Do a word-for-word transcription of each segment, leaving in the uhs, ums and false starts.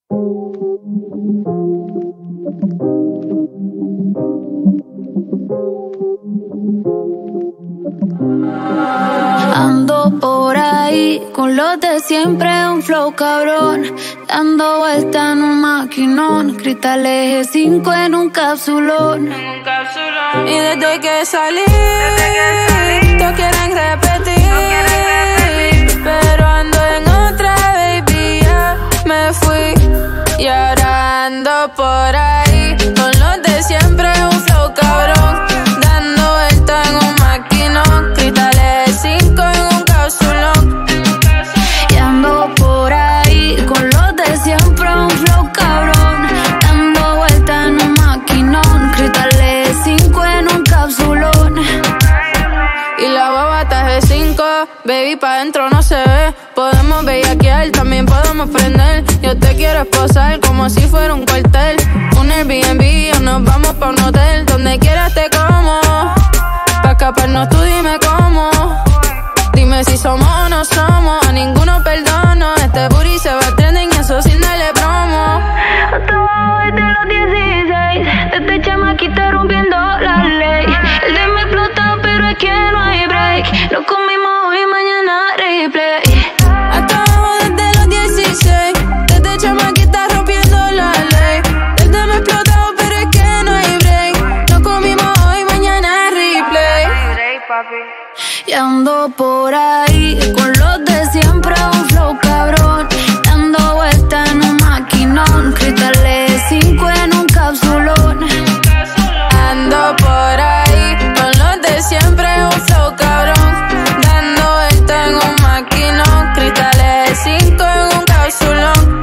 Ando por ahí con los de siempre, un flow cabrón, dando vuelta en un maquinón, cristal eje cinco en un capsulón. Y desde que salí, todos quieren repetir, pero ando en otra, baby, ya me fui. Y ahora ando por ahí con los de siempre, un flow cabrón, dando vuelta en un maquinón, cristales cinco en un capsulón. Y ando por ahí con los de siempre, un flow cabrón, dando vuelta en un maquinón, cristales cinco en un capsulón. Y la baba está de cinco, baby, pa' dentro no se ve. Podemos bellaquear, también podemos prender. Yo te quiero esposar como si fuera un cuartel. Un Airbnb o nos vamos pa' un hotel. Donde quieras te como, pa' escaparnos tú dime cómo. Dime si somos o no somos, a ninguno perdono. Este booty se va trending y eso sin darle promo. Hasta abajo desde los dieciséis, desde chamaquita rompiendo la ley. El de me explotó pero es que no hay break. Lo comimos hoy, mañana replay. Hasta abajo desde los dieciséis, desde chamaquita rompiendo la ley. Desde me explotado pero es que no hay break. Lo comimos hoy, mañana replay. Y ando por ahí con los de siempre, un flow cabrón, dando vuelta en un maquinón, cristales cinco en un capsulón. Ando por ahí con los de siempre, un flow cabrón, dando vuelta en un maquinón, cristales cinco en un capsulón.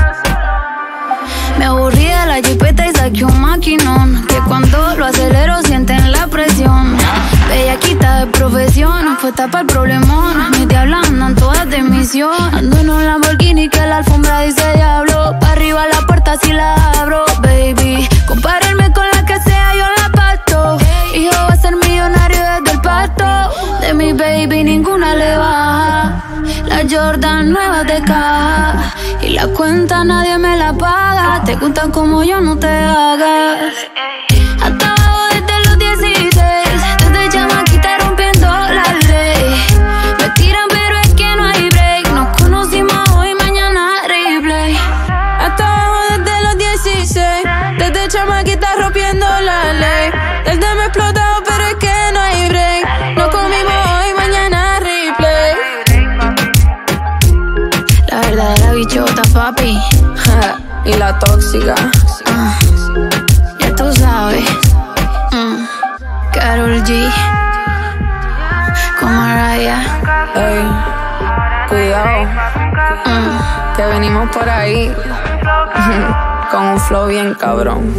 Me aburrí de la jipeta y saqué un maquinón, que cuando lo acelero sienten la presión. Bellaquita de profesión, puesta para el problemón. Mis diablas andan todas de misión. Ando en un Lamborghini que la alfombra dice diablo. Pa' arriba la puerta si la abro, baby. Compararme con la que sea, yo la parto. Hijo va a ser millonario desde el parto. De mi baby ninguna le baja. La Jordan nueva de caja. Y la cuenta nadie me la paga. Te gustan como yo, no te hagas. Hasta abajo desde los dieciséis, desde chamaquita rompiendo la ley. Me tiran pero es que no hay break. Nos conocimos hoy, mañana replay. Hasta abajo desde los dieciséis, desde chamaquita rompiendo la ley. Desde me explotado pero es que no hay break. Nos comimos hoy, mañana replay. La verdadera bichota, papi. Y la tóxica. Uh, ya tú sabes. Mm. Karol G con Mariah. Ey, cuidado, Mm. que venimos por ahí con un flow bien cabrón.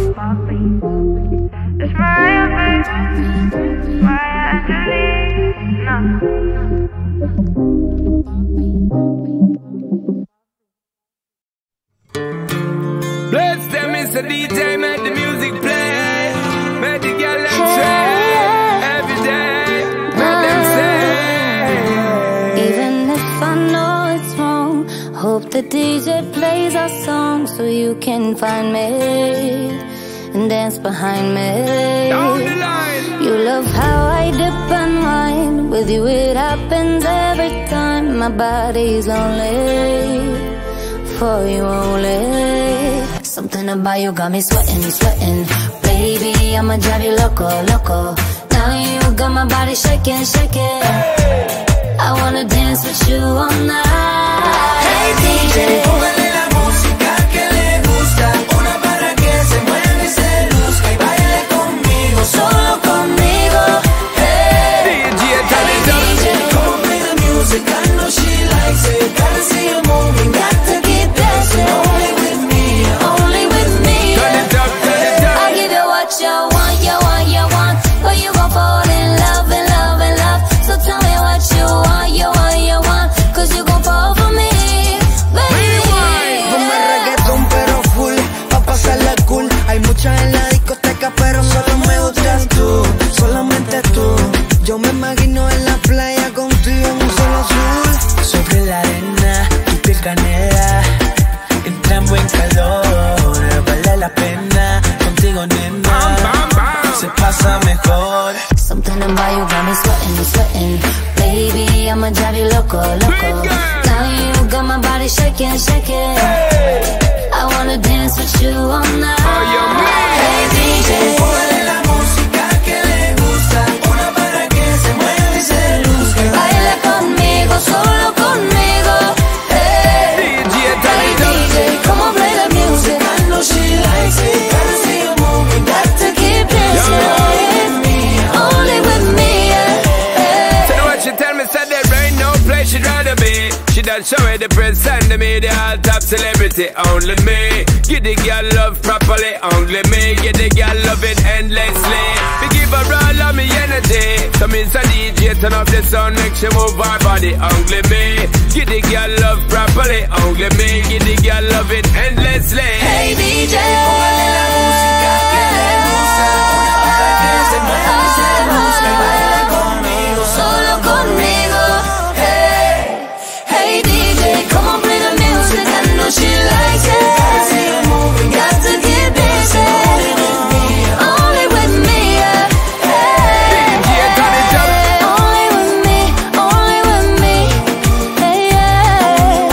Bless them, it's a D J, make the music play. Make the girl them say every day. Make them say. Even if I know it's wrong, hope the D J plays our song so you can find me and dance behind me. Down the line. You love how I dip and wine. With you it happens every time. My body's lonely, for you only. Something about you got me sweating, sweating. Baby, I'ma drive you loco, loco. Now you got my body shaking, shaking. I wanna dance with you all night. Hey D J, Póngale la música que le gusta, una para que se mueva y se luzca y baile conmigo, solo conmigo. Hey, D J, turn it up. Come on, play the music, I know she likes it. Gotta see her moving, got to keep dancing. Only with me, only with me. turn it up, turn it up. I'll give you what you want, you want, you want. But you gon' fall in love, in love, in love. So tell me what you want, you want, you want. Cause you gon' fall for me, baby. en calor, vale la pena, contigo nena, se pasa mejor. Something about you got me sweating, sweating. Baby, I'ma drive you loco, loco. Now you got my body shaking, shaking. Hey. I wanna dance with you all night. Oh, hey D J, póngale la música que le gusta, una para que se mueva y se luzca. Baila conmigo, solo conmigo. Hey, hey D J, come on, play the music. I know she likes it, gotta see you moving, got to keep dancing. With me, only with me, yeah. Hey. So what she tell me, said there ain't no place she'd rather be. She done show it the prince and the media, all top celebrity, only me. Give the girl love properly, only me. Give the girl love it endlessly. We give her all of me energy. So means a D J turn up the sound, make she move her body, only me. Give the girl love properly, only me. Give the girl love it endlessly. Hey D J, póngale la música que le gusta, una para que se mueva y se luzca. Baila conmigo, solo conmigo. Hey, hey D J, come on, play the music. I know she likes it. Got to keep dancing. Only with me, yeah. Hey, hey, only with me, only with me. Hey, yeah.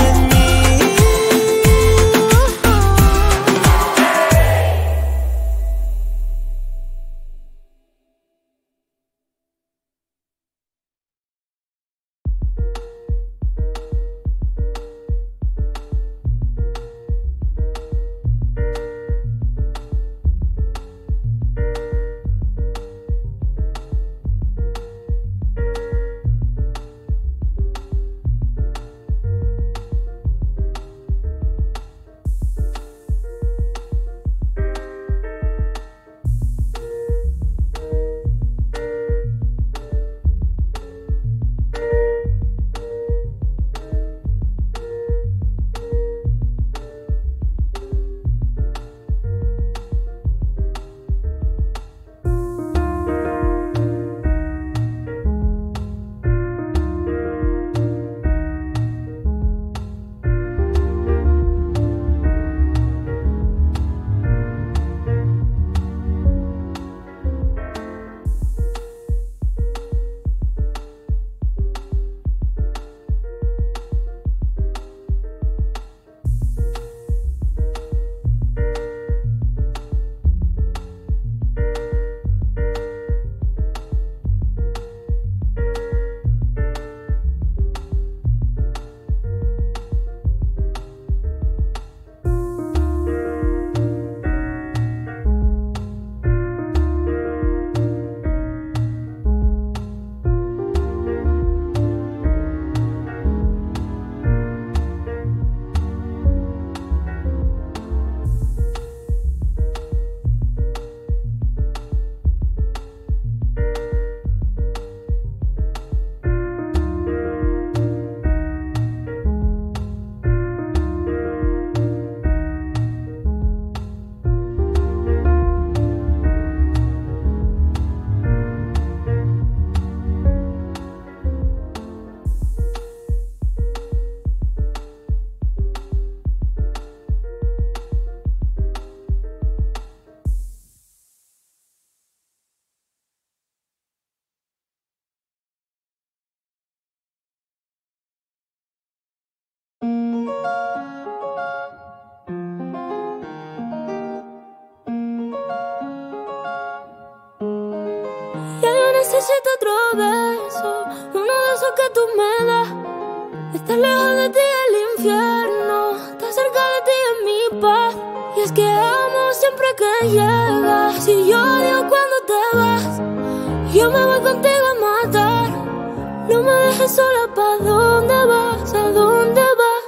necesito otro beso, uno de esos que tú me das. Estar lejos de ti es el infierno, estar cerca de ti es mi paz. Y es que amo siempre que llegas, y yo odio cuando te vas. Yo me voy contigo a matar, no me dejes sola. ¿Pa' dónde vas? ¿A dónde vas?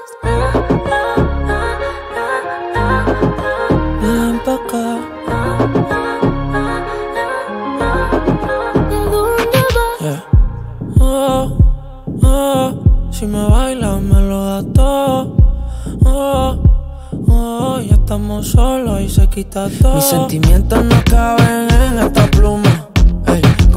Ven pa' acá. Si me bailas me lo das todo, oh, oh, ya estamos solos y se quita todo. Mis sentimientos no caben en esta pluma, ey,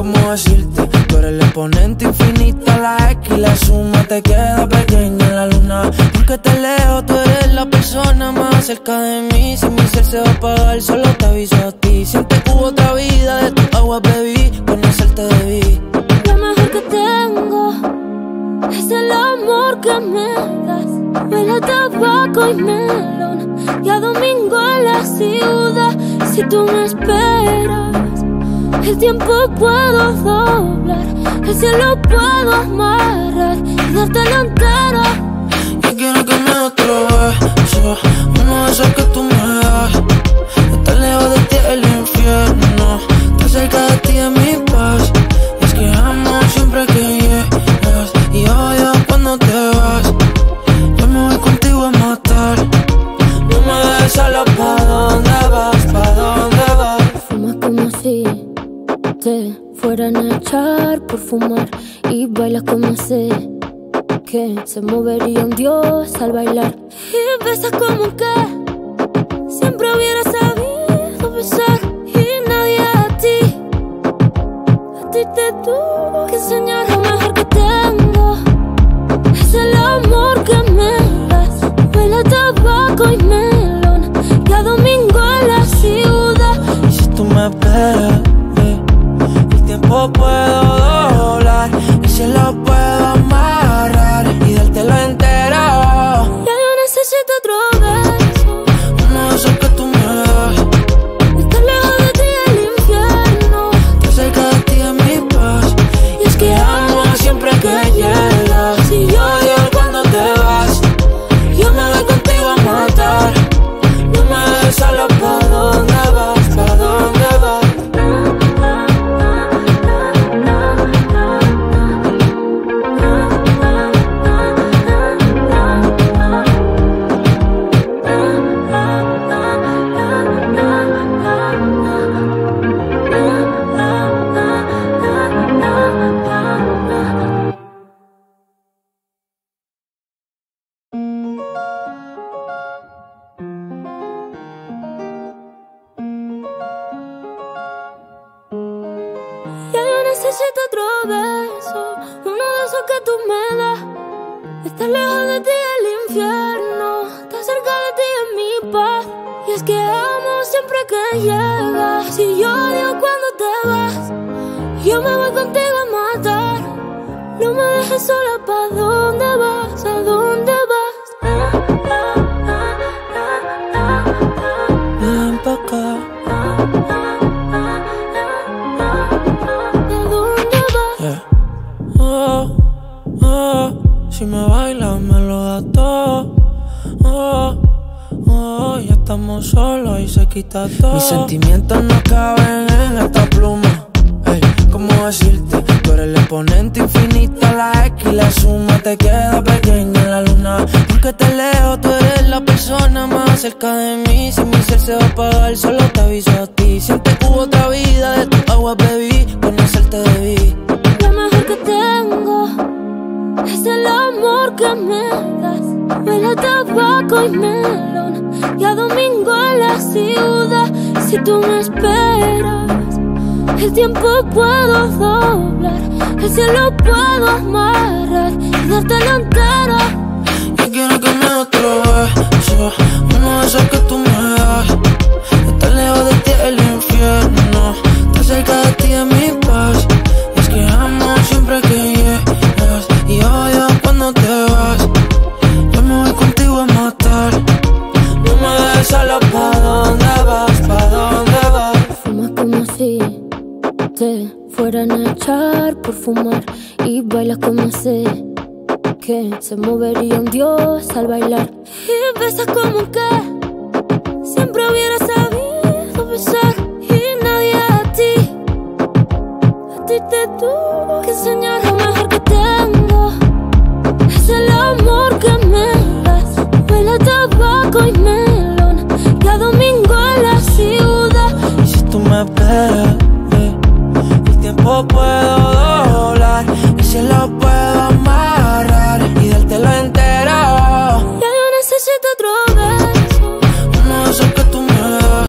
¿cómo decirte? Tú eres el exponente infinito, la X y la suma te queda pequeña en la luna. Aunque te lejos, tú eres la persona más cerca de mí. Si mi ser se va a apagar, solo te aviso a ti. Siente que hubo otra vida, de tu agua bebí, conocerte debí. Lo mejor que tengo es el amor que me das. Huele a tabaco y melón y a domingo en la ciudad. Si tú me esperas, el tiempo puedo doblar, el cielo puedo amarrar y dártelo entero. Yo quiero que me des otro beso, uno de esos que tú me das. Estar lejos de ti es el infierno, estar cerca de ti es mi paz. Y es que amo siempre que llegas y odio cuando te vas. Yo me voy contigo a matar, no me dejes solo. ¿Pa' dónde vas? ¿Pa' dónde vas? Fumas como si te fueran a echar por fumar y bailas como sé que se movería un dios al bailar. Y besas como que siempre hubiera sabido besar y nadie a ti, a ti te tuvo que enseñar. Lo mejor que tengo es el amor que me das. Huele a tabaco y melón y a domingo en la ciudad. Y si tú me esperas, tiempo puedo doblar, el cielo puedo amarrar y dártelo entero. Ya yo necesito otro beso, uno de esos que tú me das. estar lejos de ti es el infierno, estar cerca de ti es mi paz. Y es que amo siempre que llegas y odio cuando te vas. Yo me voy contigo a matar, no me dejes solo. ¿Pa' dónde vas? ¿Pa' dónde vas? Necesito otro beso, uno de esos que tú me das. Estar lejos de ti es el infierno, estar cerca de ti es mi paz. Y es que amo siempre que llegas y yo odio cuando te vas. Yo me voy contigo a matar, no me dejes sola. ¿Pa' dónde vas? ¿A dónde vas? Ven pa' acá. Oh, oh, si me bailas me lo das todo. Oh, oh, ya estamos solos y se quita todo. Mis sentimientos no caben en esta pluma. Ey, ¿cómo decirte? Tú eres el exponente infinito, la X y la suma te queda pequeña en la luna. Aunque te lejos, tú eres la persona más cerca de mí. Si mi ser se va a apagar, solo te aviso a ti. Siente que hubo otra vida, de tu agua bebí, conocerte debí. Lo mejor que tengo es el amor que me das. Huele a tabaco y melón y a domingo en la ciudad. Si tú me esperas, el tiempo puedo doblar, el cielo puedo amarrar y dártelo entero. Yo quiero que me des otro beso, uno de esos que tú me das. Estar lejos de ti es el infierno, estar cerca de ti es mi paz. Y es que amo siempre que llegas y odio cuando te vas. Yo me voy contigo a matar, no me dejes solo. ¿Pa' dónde vas? ¿Pa' dónde vas? Fumas como si te fueran a echar por fumar y bailas como sé que se movería un dios al bailar. Y besas como que siempre hubiera sabido besar y nadie a ti, a ti te tuvo que enseñar. Lo mejor que tengo es el amor que me das. Huele a tabaco y melón y a domingo en la ciudad. Y si tú me esperas,